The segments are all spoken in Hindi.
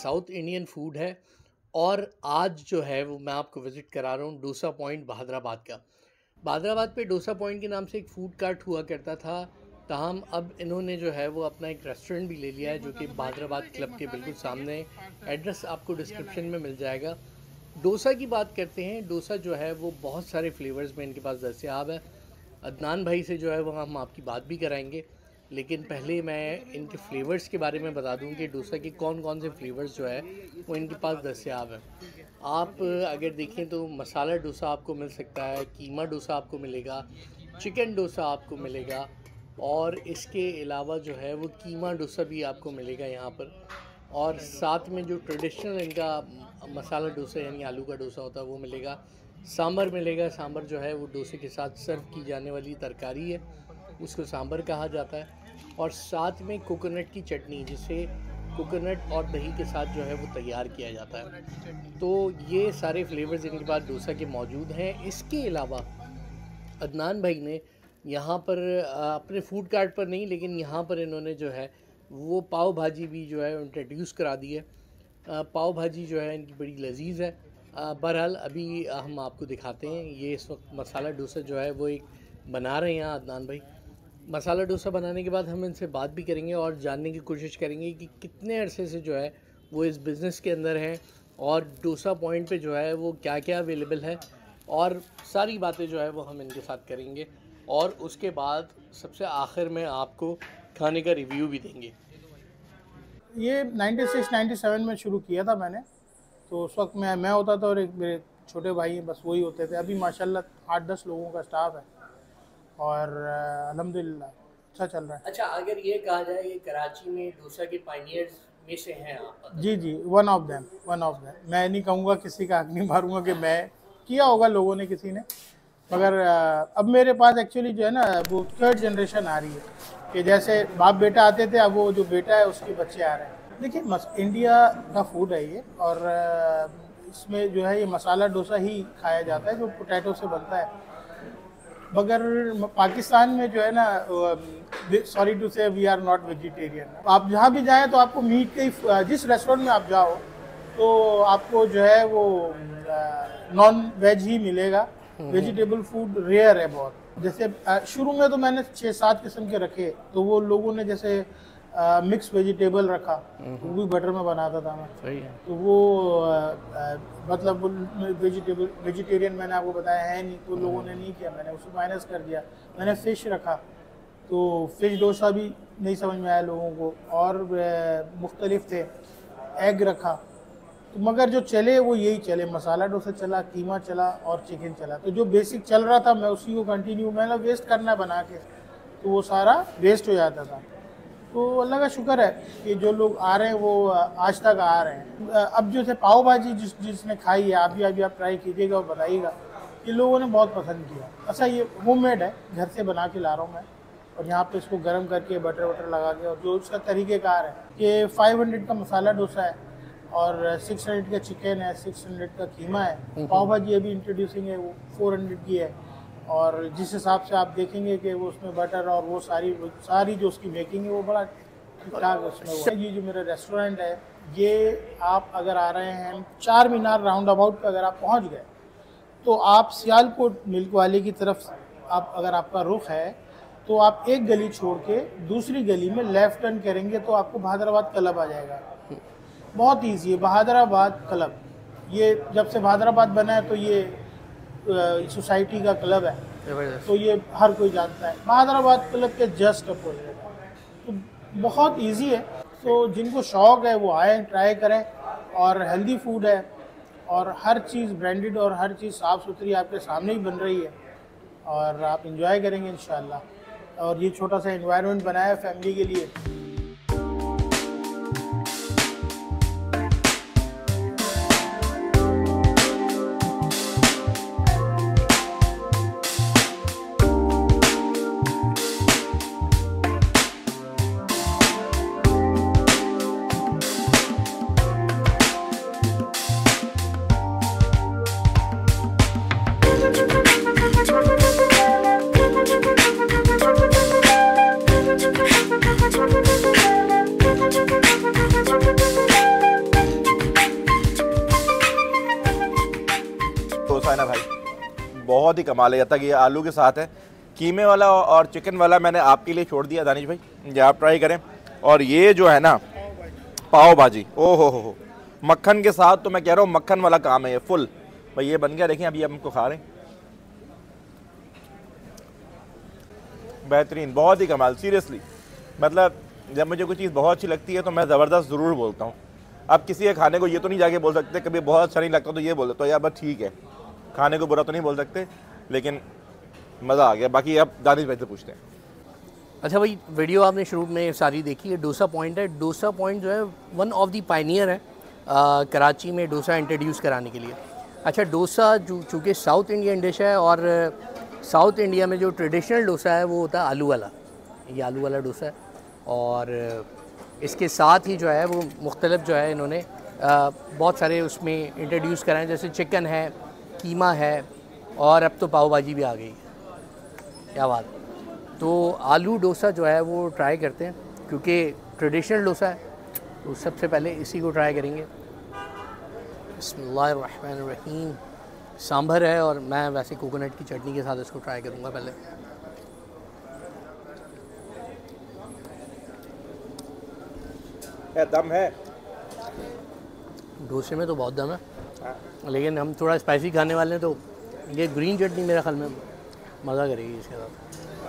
साउथ इंडियन फूड है और आज जो है वो मैं आपको विज़िट करा रहा हूँ डोसा पॉइंट बहादराबाद का। बहादराबाद पे डोसा पॉइंट के नाम से एक फ़ूड कार्ट हुआ करता था, ताहम अब इन्होंने जो है वो अपना एक रेस्टोरेंट भी ले लिया है जो कि बहादराबाद क्लब के बिल्कुल सामने। एड्रेस आपको डिस्क्रिप्शन में मिल जाएगा। डोसा की बात करते हैं, डोसा जो है वो बहुत सारे फ्लेवर्स में इनके पास दस्तयाब है। अदनान भाई से जो है वो हम आपकी बात भी कराएंगे, लेकिन पहले मैं इनके फ्लेवर्स के बारे में बता दूं कि डोसा के कौन कौन से फ्लेवर्स जो है वो इनके पास दस्तयाब हैं। आप अगर देखें तो मसाला डोसा आपको मिल सकता है, कीमा डोसा आपको मिलेगा, चिकन डोसा आपको मिलेगा और इसके अलावा जो है वो कीमा डोसा भी आपको मिलेगा यहाँ पर। और साथ में जो ट्रेडिशनल इनका मसाला डोसा यानी आलू का डोसा होता है वो मिलेगा। सांभर मिलेगा, सांभर जो है वो डोसे के साथ सर्व की जाने वाली तरकारी है, उसको सांभर कहा जाता है। और साथ में कोकोनट की चटनी, जिसे कोकोनट और दही के साथ जो है वो तैयार किया जाता है। तो ये सारे फ्लेवर्स इनके पास डोसा के मौजूद हैं। इसके अलावा अदनान भाई ने यहाँ पर अपने फूड कार्ट पर नहीं, लेकिन यहाँ पर इन्होंने जो है वो पाव भाजी भी जो है इंट्रोड्यूस करा दी है। पाव भाजी जो है इनकी बड़ी लजीज है। बहरहाल अभी हम आपको दिखाते हैं। ये इस वक्त मसाला डोसा जो है वो एक बना रहे हैं अदनान भाई। मसाला डोसा बनाने के बाद हम इनसे बात भी करेंगे और जानने की कोशिश करेंगे कि कितने अरसे से जो है वो इस बिज़नेस के अंदर हैं और डोसा पॉइंट पे जो है वो क्या क्या अवेलेबल है, और सारी बातें जो है वो हम इनके साथ करेंगे। और उसके बाद सबसे आखिर में आपको खाने का रिव्यू भी देंगे। ये 96-97 में शुरू किया था मैंने, तो उस वक्त मैं होता था और एक मेरे छोटे भाई हैं, बस वही होते थे। अभी माशाल्लाह 8-10 लोगों का स्टाफ है और अल्हम्दुलिल्लाह अच्छा चल रहा है। अच्छा, अगर ये कहा जाए कि कराची में डोसा के पायनियर्स में से हैं आप? जी, वन ऑफ देम। मैं नहीं कहूँगा, किसी का हक नहीं मारूंगा कि मैं किया होगा, लोगों ने किसी ने, मगर अब मेरे पास एक्चुअली जो है ना वो थर्ड जनरेशन आ रही है कि जैसे बाप बेटा आते थे, अब वो जो बेटा है उसके बच्चे आ रहे हैं। देखिए इंडिया का फूड है ये, और इसमें जो है ये मसाला डोसा ही खाया जाता है जो पोटैटो से बनता है। मगर पाकिस्तान में जो है ना, sorry to say, we are not vegetarian. आप जहाँ भी जाएं तो आपको मीट के, जिस रेस्टोरेंट में आप जाओ तो आपको जो है वो नॉन वेज ही मिलेगा। वेजिटेबल फूड रेयर है बहुत। जैसे शुरू में तो मैंने 6-7 किस्म के रखे, तो वो लोगों ने जैसे मिक्स वेजिटेबल रखा, वो भी बटर में बनाता था मैं। सही है। तो वो मतलब वेजिटेरियन मैंने आपको बताया है नहीं, तो लोगों ने नहीं किया, मैंने उसको माइनस कर दिया। मैंने फ़िश रखा, तो फ़िश डोसा भी नहीं समझ में आया लोगों को, और मुख्तलिफ थे। एग रखा, तो मगर जो चले वो यही चले, मसाला डोसा चला, कीमा चला और चिकन चला। तो जो बेसिक चल रहा था मैं उसी को कंटिन्यू, मैंने वेस्ट करना बना के, तो वो सारा वेस्ट हो जाता था। तो अल्लाह का शुक्र है कि जो लोग आ रहे हैं वो आज तक आ रहे हैं। अब जो थे पाव भाजी जिसने खाई है, अभी आप ट्राई कीजिएगा और बताइएगा, ये लोगों ने बहुत पसंद किया। अच्छा, ये होममेड है, घर से बना के ला रहा हूँ मैं, और यहाँ पे इसको गर्म करके बटर वटर लगा के, और जो उसका तरीक़ेकार है कि 500 का मसाला डोसा है और 600 का चिकन है, 600 का कीमा है। पाव भाजी अभी इंट्रोड्यूसिंग है, वो 400 की है। और जिस हिसाब से आप देखेंगे कि वो उसमें बटर और वो सारी जो उसकी मेकिंग है वो बड़ा ठीक ठाक उसमें हुआ। ये जो मेरा रेस्टोरेंट है, ये आप अगर आ रहे हैं चार मीनार राउंड अबाउट पे अगर आप पहुंच गए, तो आप सियालकोट मिल्क वाले की तरफ आप अगर आपका रुख है, तो आप एक गली छोड़ के दूसरी गली में लेफ्ट टर्न करेंगे तो आपको बहादराबाद क्लब आ जाएगा। बहुत ईजी है, बहादराबाद क्लब। ये जब से बहादराबाद बना है तो ये सोसाइटी का क्लब है, तो ये हर कोई जानता है। बहादराबाद क्लब के जस्ट अपोजिट, तो बहुत इजी है। तो जिनको शौक़ है वो आए, ट्राई करें। और हेल्दी फूड है, और हर चीज़ ब्रांडेड और हर चीज़ साफ़ सुथरी आपके सामने ही बन रही है, और आप इंजॉय करेंगे इंशाल्लाह। और ये छोटा सा एनवायरनमेंट बनाया है फैमिली के लिए। Thank you. बहुत ही कमाल है। तक ये आलू के साथ है, कीमे वाला और चिकन वाला मैंने आपके लिए छोड़ दिया दानिश भाई, ये आप ट्राई करें। और ये जो है ना पाव भाजी, ओ हो, मक्खन के साथ, तो मैं कह रहा हूँ मक्खन वाला काम है ये फुल। भाई ये बन गया, देखें अभी हम हमको खा रहे हैं, बेहतरीन, बहुत ही कमाल। सीरियसली मतलब जब मुझे कोई चीज़ बहुत अच्छी लगती है तो मैं ज़बरदस्त ज़रूर बोलता हूँ। अब किसी के खाने को ये तो नहीं जाके बोल सकते, कभी बहुत अच्छा नहीं लगता तो ये बोल देते तो यार बस ठीक है, खाने को बुरा तो नहीं बोल सकते, लेकिन मज़ा आ गया। बाकी अब दानिश भाई से पूछते हैं। अच्छा भाई, वीडियो आपने शुरू में सारी देखी है, डोसा पॉइंट है। डोसा पॉइंट जो है वन ऑफ द पायनियर है कराची में डोसा इंट्रोड्यूस कराने के लिए। अच्छा, डोसा चूँकि साउथ इंडियन डिश है और साउथ इंडिया में जो ट्रेडिशनल डोसा है वो होता है आलू वाला, ये आलू वाला डोसा है। और इसके साथ ही जो है वो मुख्तलिफ जो है इन्होंने बहुत सारे उसमें इंट्रोड्यूस कराए, जैसे चिकन है, कीमा है और अब तो पाव भाजी भी आ गई। क्या बात। तो आलू डोसा जो है वो ट्राई करते हैं क्योंकि ट्रेडिशनल डोसा है, तो सबसे पहले इसी को ट्राई करेंगे। बिस्मिल्लाहिर्रहमानिर्रहीम। सांभर है और मैं वैसे कोकोनट की चटनी के साथ इसको ट्राई करूँगा पहले। दम है डोसे में तो बहुत दम है, लेकिन हम थोड़ा स्पाइसी खाने वाले हैं तो ये ग्रीन चटनी मेरे ख्याल में मज़ा करेगी इसके साथ।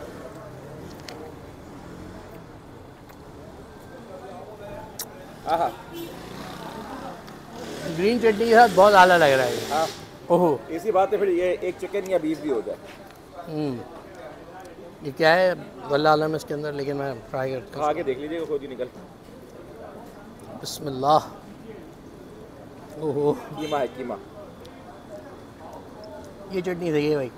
ग्रीन चटनी के साथ बहुत आला लग रहा है ये। ओहो, इसी बात है, फिर ये एक चिकन या बीफ भी हो जाए। ये क्या है वल्लाह आलम इसके अंदर, लेकिन मैं ट्राई करता हूँ। खा के देख लीजिएगा खुद ही निकल। बिस्मिल्लाह। ओहो, कीमा है, कीमा। ये चटनी सही है भाई।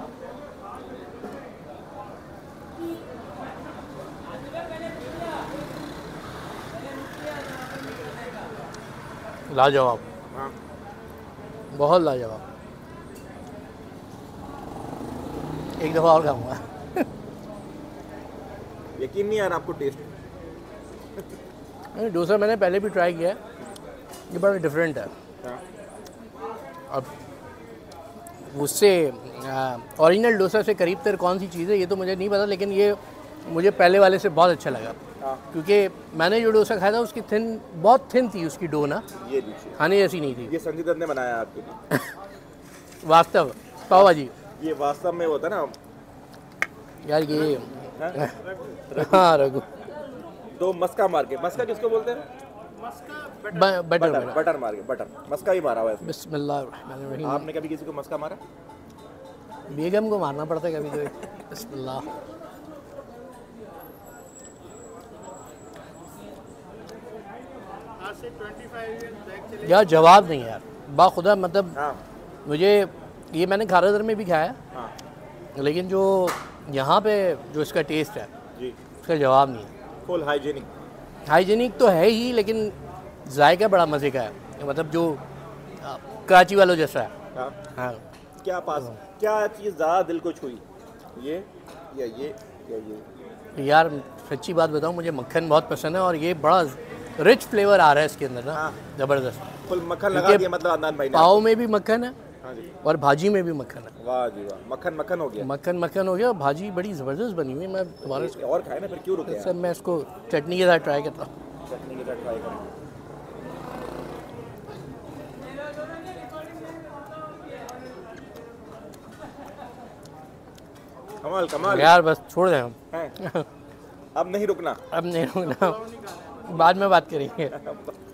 लाजवाब, बहुत लाजवाब। एक दफ़ा और खाऊंगा। यकीन नहीं आ रहा आपको टेस्ट? डोसा मैंने पहले भी ट्राई किया है, ये बड़ा डिफरेंट है। अब उससे ओरिजिनल डोसा से करीब तर कौन सी चीज़ है ये तो मुझे नहीं पता, लेकिन ये मुझे पहले वाले से बहुत अच्छा लगा। क्योंकि मैंने जो डोसा खाया था उसकी बहुत थिन थी उसकी डो ना, ये लीजिए, खाने जैसी नहीं थी। ये संजय दत्त ने बनाया आपके लिए। वास्तव पाव भाजी, ये वास्तव में होता ना यार ये हाँ रघु। दो मस्का मार के, मस्का किसको बोलते हैं? बटर मार के, बटर मस्का भी मारा हुआ है। बिस्मिल्लाह। आपने कभी किसी को मस्का मारा? बेगम को मारना पड़ता है कभी कभी। बिस्मिल्लाह। यार जवाब नहीं यार, बाखुदा मतलब मुझे ये मैंने खारादर में भी खाया, लेकिन जो यहाँ पे जो इसका टेस्ट है जी, उसका जवाब नहीं है। फुल हाइजीनिक तो है ही, लेकिन जायका बड़ा मज़े का है, मतलब जो कराची वालों जैसा है। हाँ। क्या चीज़ ज़्यादा दिल को छुई, ये या ये या ये? यार सच्ची बात बताऊँ, मुझे मक्खन बहुत पसंद है और ये बड़ा रिच फ्लेवर आ रहा है इसके अंदर ना, ज़बरदस्त। फुल मक्खन लगा दिया मतलब अदनान भाई ने। पाव में भी मक्खन है जी, और भाजी में भी मक्खन है। वाह जी वाह, मक्खन हो गया। मक्खन हो गया। भाजी बड़ी ज़बरदस्त बनी हुई है। मैं तुम्हारे और खाए ना, फिर क्यों रुके सर, मैं इसको चटनी के साथ ट्राई करता हूँ। चटनी के साथ ट्राई करें। कमाल यार बस छोड़ दें हम। अब नहीं रुकना। अब नहीं रुकना, बाद में बात करेंगे।